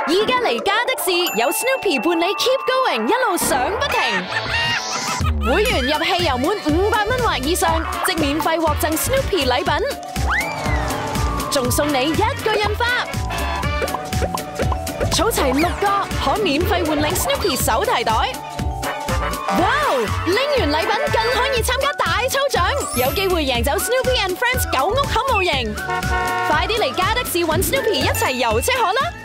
而家嚟加德士，有 Snoopy 伴你 keep going， 一路上不停。會員入戲油滿500蚊或以上，即免費獲贈 Snoopy 禮品，仲送你1個印花。儲齊6個，可免費換領 Snoopy 手提袋。哇！拎完禮品更可以參加大抽獎，有機會贏走 Snoopy and Friends 狗屋口模型。快啲嚟加德士揾 Snoopy 一齊遊車河啦！